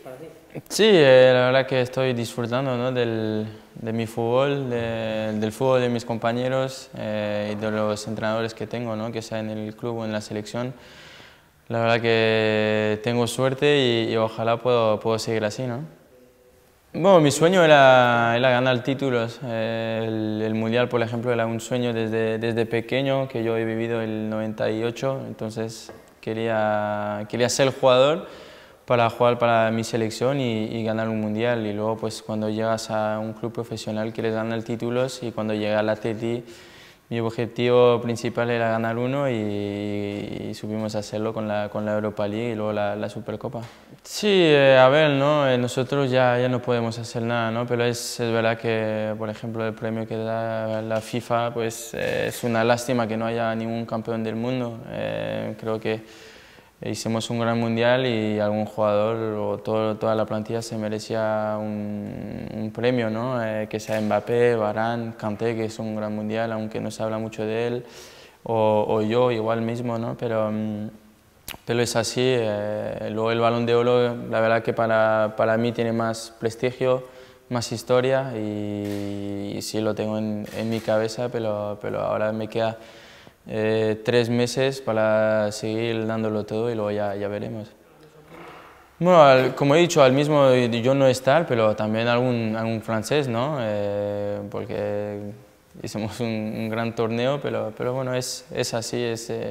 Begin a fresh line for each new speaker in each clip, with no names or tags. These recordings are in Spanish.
para ti?
Sí, la verdad que estoy disfrutando, ¿no? de mi fútbol, del fútbol de mis compañeros y de los entrenadores que tengo, ¿no? Que sea en el club o en la selección. La verdad que tengo suerte y ojalá puedo seguir así, ¿no? Bueno, mi sueño era ganar títulos. El Mundial, por ejemplo, era un sueño desde pequeño, que yo he vivido el 98, entonces quería ser jugador para jugar para mi selección y ganar un Mundial. Y luego, pues, cuando llegas a un club profesional, quieres ganar títulos y cuando llegué al Atleti, mi objetivo principal era ganar uno y supimos hacerlo con la Europa League y luego la Supercopa. Sí, a ver, ¿no? Nosotros ya no podemos hacer nada, ¿no? Pero es verdad que, por ejemplo, el premio que da la FIFA, pues es una lástima que no haya ningún campeón del mundo. Creo que hicimos un gran mundial y algún jugador o toda la plantilla se merecía un premio, ¿no? Que sea Mbappé, Varane, Kanté, que es un gran mundial, aunque no se habla mucho de él, o yo igual mismo, ¿no? Pero es así. Luego el Balón de Oro, la verdad que para mí tiene más prestigio, más historia y sí lo tengo en mi cabeza, pero ahora me queda 3 meses para seguir dándolo todo y luego ya veremos. Bueno, como he dicho, al mismo yo no estar, pero también algún francés, ¿no? Porque hicimos un gran torneo, pero bueno, es así,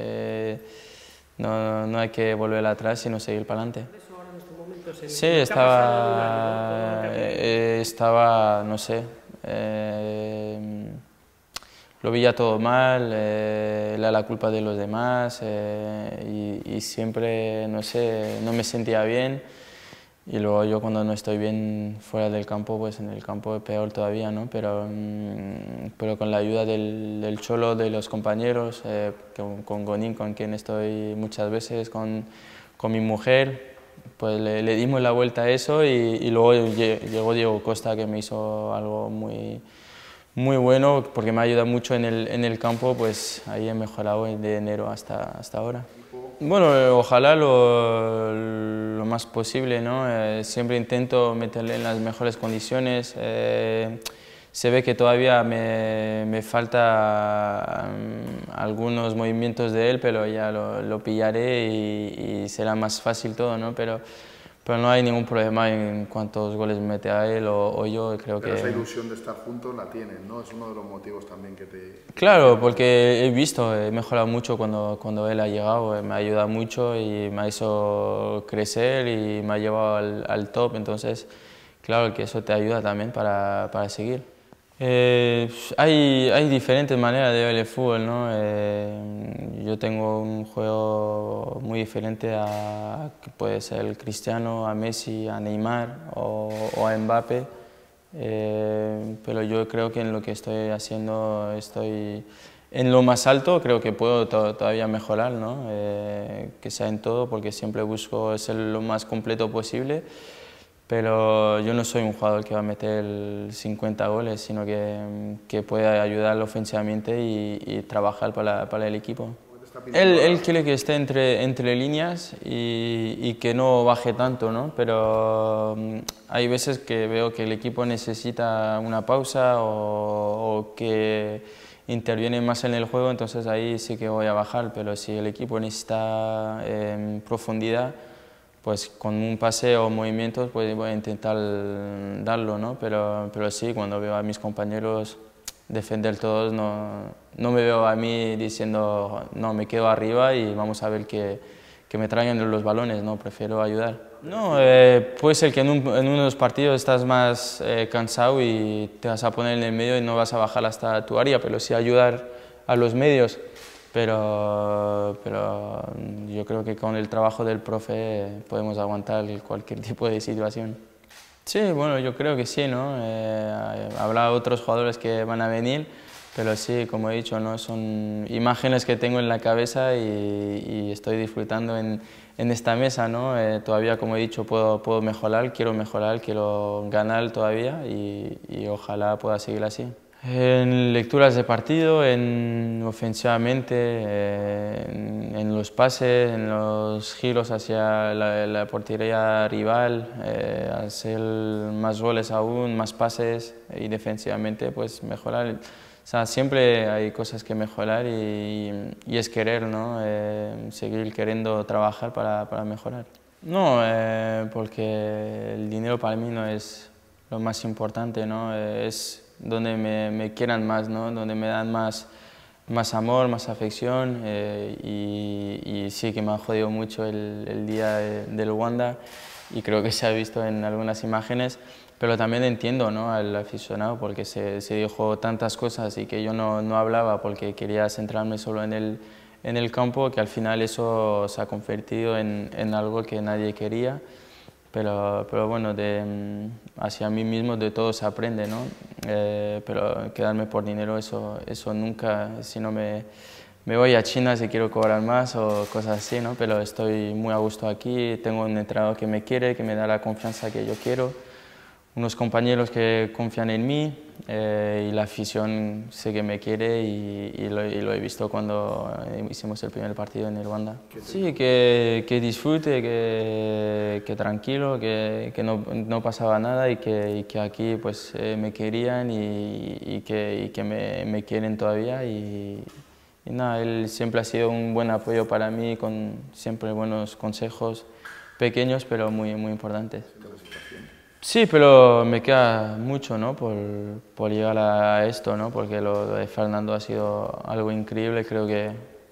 no hay que volver atrás, sino seguir para adelante. Sí, estaba, no sé, lo veía todo mal, era la culpa de los demás y siempre, no sé, no me sentía bien. Y luego yo cuando no estoy bien fuera del campo, pues en el campo es peor todavía, ¿no? Pero con la ayuda del Cholo, de los compañeros, con Gonin, con quien estoy muchas veces, con mi mujer, pues le dimos la vuelta a eso y luego llegó Diego Costa, que me hizo algo muy bueno porque me ha ayudado mucho en el campo, pues ahí he mejorado de enero hasta ahora. Bueno, ojalá lo más posible, ¿no? Siempre intento meterle en las mejores condiciones. Se ve que todavía me falta algunos movimientos de él, pero ya lo pillaré y será más fácil todo, ¿no? Pero no hay ningún problema en cuántos goles mete a él o yo, creo que...
Pero esa ilusión de estar juntos la tienen, ¿no? Es uno de los motivos también que te...
Claro, porque he visto, he mejorado mucho cuando él ha llegado, me ha ayudado mucho y me ha hecho crecer y me ha llevado al top, entonces claro que eso te ayuda también para seguir. Hay diferentes maneras de ver el fútbol, ¿no? Yo tengo un juego muy diferente a que puede ser el Cristiano, a Messi, a Neymar o a Mbappé, pero yo creo que en lo que estoy haciendo estoy en lo más alto, creo que puedo todavía mejorar, ¿no? Que sea en todo, porque siempre busco ser lo más completo posible. Pero yo no soy un jugador que va a meter 50 goles, sino que puede ayudar ofensivamente y trabajar para el equipo. Él quiere que esté entre líneas y que no baje tanto, ¿no? Pero hay veces que veo que el equipo necesita una pausa o que interviene más en el juego, entonces ahí sí que voy a bajar, pero si el equipo necesita profundidad, pues con un pase o movimientos pues voy a intentar darlo, ¿no? Pero sí, cuando veo a mis compañeros defender todos, no me veo a mí diciendo, no, me quedo arriba y vamos a ver que me traigan los balones, no, prefiero ayudar. No, puede ser que en unos partidos estás más cansado y te vas a poner en el medio y no vas a bajar hasta tu área, pero sí ayudar a los medios. Pero yo creo que con el trabajo del profe podemos aguantar cualquier tipo de situación. Sí, bueno, yo creo que sí, ¿no? Habrá otros jugadores que van a venir, pero sí, como he dicho, ¿no? Son imágenes que tengo en la cabeza y estoy disfrutando en esta mesa, ¿no? Todavía, como he dicho, puedo mejorar, quiero ganar todavía y ojalá pueda seguir así. En lecturas de partido, ofensivamente, en los pases, en los giros hacia la portería rival, hacer más goles aún, más pases y defensivamente pues mejorar. O sea, siempre hay cosas que mejorar y es querer, ¿no? Seguir queriendo trabajar para mejorar. No, porque el dinero para mí no es lo más importante, ¿no? Es donde me quieran más, ¿no? Donde me dan más amor, más afección y sí que me ha jodido mucho el día del Wanda y creo que se ha visto en algunas imágenes, pero también entiendo, ¿no? Al aficionado porque se dijo tantas cosas y que yo no hablaba porque quería centrarme solo en el campo, que al final eso se ha convertido en algo que nadie quería. Pero bueno, hacia mí mismo de todo se aprende, ¿no? Pero quedarme por dinero, eso nunca, si no me voy a China si quiero cobrar más o cosas así, ¿no? Pero estoy muy a gusto aquí, tengo un entrenador que me quiere, que me da la confianza que yo quiero, unos compañeros que confían en mí y la afición sé que me quiere y lo he visto cuando hicimos el primer partido en el Wanda. Sí, que disfrute, que tranquilo, que no pasaba nada y que aquí pues me querían y que me quieren todavía y nada, él siempre ha sido un buen apoyo para mí con siempre buenos consejos pequeños pero muy importantes. Sí, pero me queda mucho, ¿no? por llegar a esto, ¿no? Porque lo de Fernando ha sido algo increíble. Creo que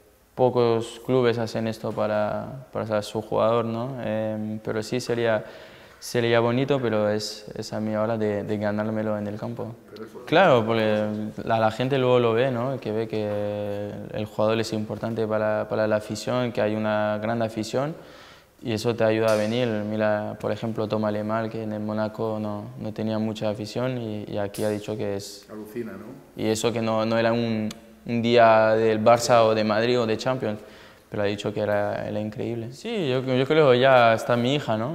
pocos clubes hacen esto para su jugador, ¿no? Pero sí sería bonito, pero es a mí ahora de ganármelo en el campo. Claro, porque la gente luego lo ve, ¿no? Que ve que el jugador es importante para la afición, que hay una gran afición. Y eso te ayuda a venir. Mira, por ejemplo, Thomas Lemar, que en el Mónaco no tenía mucha afición y aquí ha dicho que es...
Alucina, ¿no?
Y eso que no era un día del Barça o de Madrid o de Champions, pero ha dicho que era increíble. Sí, yo creo que ya está mi hija, ¿no?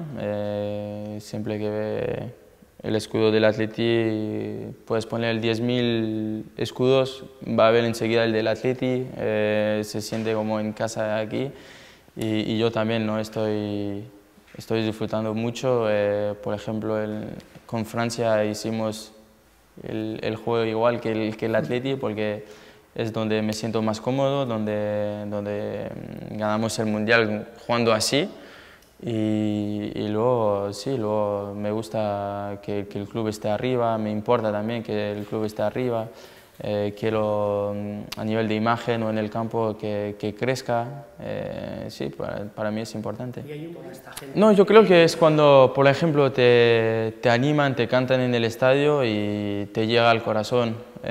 Siempre que ve el escudo del Atleti, puedes poner el 10.000 escudos, va a ver enseguida el del Atleti, se siente como en casa aquí. Y yo también, ¿no? Estoy disfrutando mucho. Por ejemplo, con Francia hicimos el juego igual que el Atleti porque es donde me siento más cómodo, donde ganamos el Mundial jugando así. Y luego, sí, luego me gusta que el club esté arriba, me importa también que el club esté arriba. Quiero a nivel de imagen o en el campo que crezca, sí, para mí es importante. No, yo creo que es cuando, por ejemplo, te animan, te cantan en el estadio y te llega al corazón,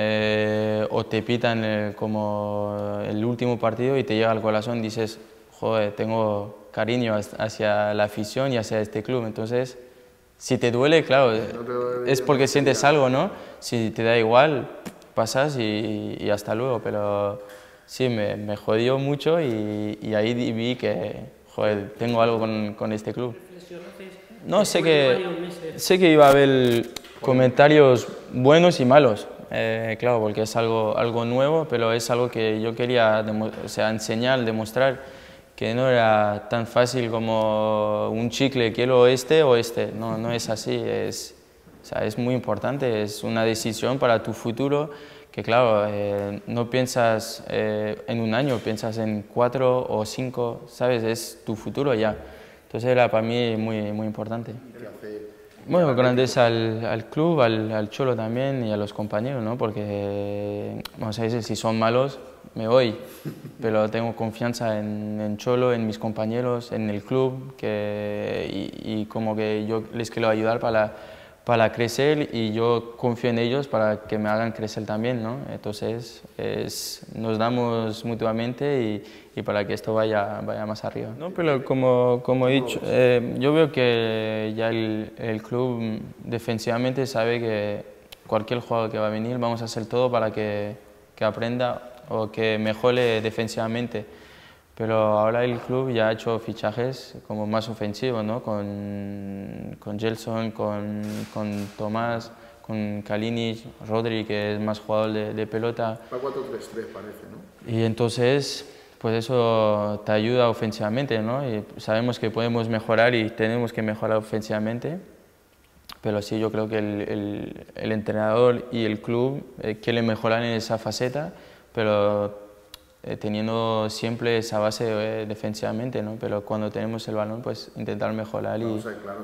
o te pitan como el último partido y te llega al corazón y dices, joder, tengo cariño hacia la afición y hacia este club, entonces si te duele, claro, es porque sientes algo, ¿no? Si te da igual, pasas y hasta luego, pero sí, me jodió mucho y ahí vi que, joder, tengo algo con este club. No, sé que iba a haber comentarios buenos y malos, claro, porque es algo nuevo, pero es algo que yo quería enseñar, demostrar que no era tan fácil como un chicle, quiero este o este, no es así, o sea, es muy importante, es una decisión para tu futuro que claro, no piensas en un año, piensas en 4 o 5, ¿sabes? Es tu futuro ya. Entonces era para mí muy importante. Bueno, grandes al club, al Cholo también y a los compañeros, ¿no? Porque, vamos a decir, si son malos, me voy, pero tengo confianza en Cholo, en mis compañeros, en el club y como que yo les quiero ayudar para crecer y yo confío en ellos para que me hagan crecer también, ¿no? Entonces nos damos mutuamente y para que esto vaya más arriba. No, pero como he dicho, yo veo que ya el club defensivamente sabe que cualquier jugador que va a venir vamos a hacer todo para que aprenda o que mejore defensivamente. Pero ahora el club ya ha hecho fichajes como más ofensivos, ¿no? Con Gelson, con Tomás, con Kalinic, Rodri, que es más jugador de pelota.
Va 4-3-3 parece, ¿no?
Y entonces, pues eso te ayuda ofensivamente, ¿no? Y sabemos que podemos mejorar y tenemos que mejorar ofensivamente, pero sí, yo creo que el entrenador y el club quieren mejorar en esa faceta, pero teniendo siempre esa base defensivamente, ¿no? Pero cuando tenemos el balón, pues intentar mejorar.
Claro, claro,